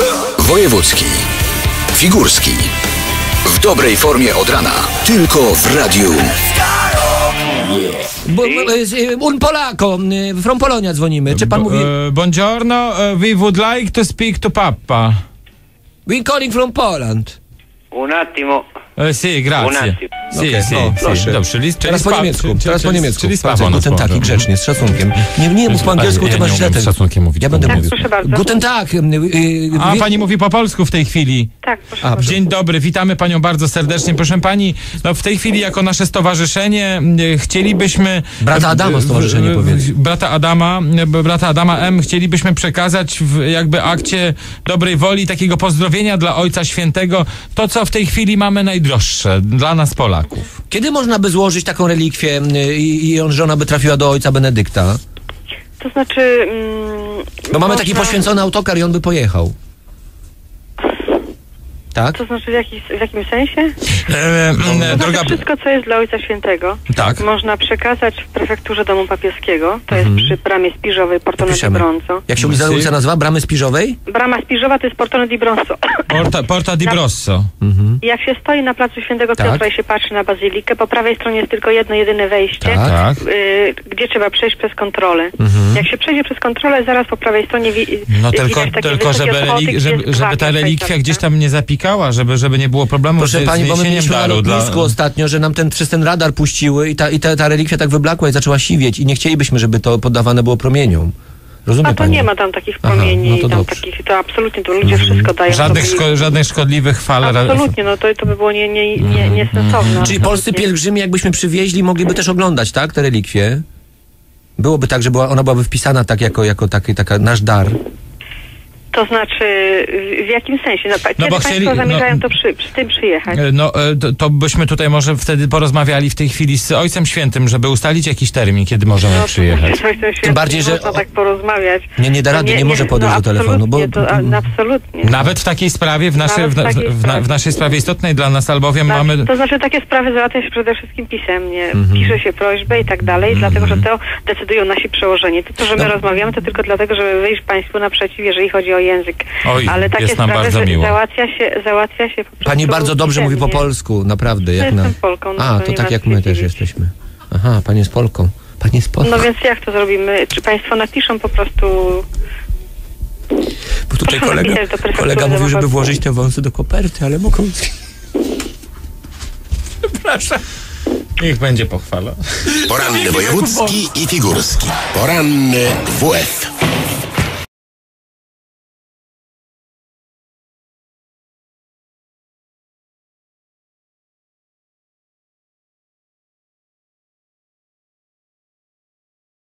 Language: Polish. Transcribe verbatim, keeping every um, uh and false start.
Wojewódzki, Figurski. W dobrej formie od rana. Tylko w radiu. Bo, un Polako, from Polonia dzwonimy. Czy pan B- mówi... uh, buongiorno, uh, we would like to speak to Papa. We calling from Poland. Un attimo. Uh, sì, grazie. Un attimo. Sì, Okej, sì, no, sì. proszę. Dobrze, czyli, czyli Teraz po spa- niemiecku, czyli- teraz po czyli- niemiecku. Czyli Patrz, spawa Guten Tag i grzecznie, z szacunkiem. Nie, nie mów po angielsku, Ja ty nie masz źle umiem ten... z szacunkiem mówić Ja po będę niemiecku. mówił. Proszę bardzo. Guten Tag. y, y, A wie- pani mówi po polsku w tej chwili. Tak, proszę A, bardzo. Dzień dobry, witamy panią bardzo serdecznie. Proszę pani, no w tej chwili jako nasze stowarzyszenie y, chcielibyśmy... Brata Adama stowarzyszenie y, y, powiedz. Brata Adama, y, brata Adama M. chcielibyśmy przekazać w jakby akcie dobrej woli takiego pozdrowienia dla Ojca Świętego. To, co w tej chwili mamy najdroższe dla nas Polaków. Kiedy można by złożyć taką relikwię y, i, i on, że ona by trafiła do ojca Benedykta? To znaczy... Mm, Bo mamy można- taki poświęcony autokar i on by pojechał. Tak? To znaczy w, jakiś, w jakim sensie? E, To e, znaczy droga... wszystko, co jest dla Ojca Świętego, Tak. można przekazać w prefekturze Domu Papieskiego. To jest przy bramie Spiżowej, Portone di Piszemy. Bronzo. Jak się ulica, Merci. ulica nazywa? Bramy Spiżowej? Brama Spiżowa to jest Portone di Bronzo. Porta, Porta di Na- Brosso. Jak się stoi na placu Świętego Tak. Piotra i się patrzy na bazylikę, po prawej stronie jest tylko jedno, jedyne wejście, Tak. Tak. y, gdzie trzeba przejść przez kontrolę. Jak się przejdzie przez kontrolę, zaraz po prawej stronie wi- No widać tylko, takie tylko wysokie żeby, schody, relik- gdzie żeby, jest żeby gwardia ta relikwia szwajcarska. gdzieś tam nie zapikała, żeby, żeby nie było problemu Proszę z, pani, z bo my niesieniem mieliśmy na daru. Dla... lotnisku ostatnio, że nam ten, przez ten radar puściły i ta, i ta, ta relikwia tak wyblakła i zaczęła siwieć i nie chcielibyśmy, żeby to poddawane było promieniom. Rozumie A to pani? nie ma tam takich Aha, promieni, no to tam dobrze. takich, to absolutnie, to ludzie wszystko dają. Żadnych, sobie. szko- żadnych szkodliwych fal. Absolutnie, no to, to by było nie, nie, nie, niesensowne. Czyli polscy absolutnie. pielgrzymi, jakbyśmy przywieźli, mogliby też oglądać, tak, te relikwie? Byłoby tak, że była, ona byłaby wpisana tak jako, jako taki, taka nasz dar. To znaczy, w- w jakim sensie? No, pa- kiedy bo państwo chcieli- zamierzają no- to przy, z tym przyjechać? No e, to, to byśmy tutaj może wtedy porozmawiali w tej chwili z Ojcem Świętym, żeby ustalić jakiś termin, kiedy możemy No, to przyjechać. znaczy, Ojcem Świętym bardziej, nie że- można tak porozmawiać. Nie, nie da rady, nie może podejść no, do telefonu, bo- absolutnie, To, a, no, absolutnie. Nawet w takiej sprawie, w naszej, Nawet w, w takiej w, w, sprawie. w naszej sprawie istotnej dla nas, albowiem Znaczy, mamy... To znaczy takie sprawy załatwia się przede wszystkim pisemnie. Mhm. Pisze się prośbę i tak dalej, dlatego że to decydują nasi przełożeni. To, to że my No. rozmawiamy, to tylko dlatego, żeby wyjść Państwu naprzeciw, jeżeli chodzi o język. Oj, Ale takie jest nam sprawy bardzo za- miło. załatwia się, załatwia się po prostu Pani bardzo dobrze mówi po pisemnie. polsku, naprawdę. Jak Jestem na... Polką, no A, to to nie tak ma jak co my się też dziwić. jesteśmy. Aha, pani jest Polką. Pani jest Polką. No więc jak to zrobimy? Czy Państwo napiszą po prostu... Bo tutaj proszę kolega, napisać do prefektury kolega mówił, żeby Domopadów. włożyć te wąsy do koperty, ale mogą... Przepraszam. Niech będzie pochwala. Poranny wojewódzki i figurski. Poranny W F.